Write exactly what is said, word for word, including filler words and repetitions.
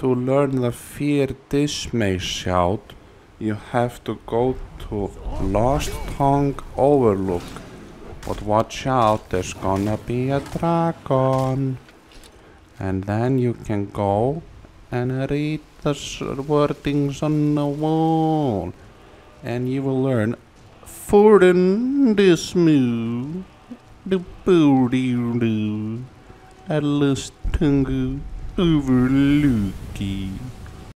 To learn the fear dismay shout, you have to go to Lost Tongue Overlook. But watch out, there's gonna be a dragon. And then you can go and read the wordings on the wall. And you will learn Forden dismoo, the booty doo, at Lost Tongue Overlooky.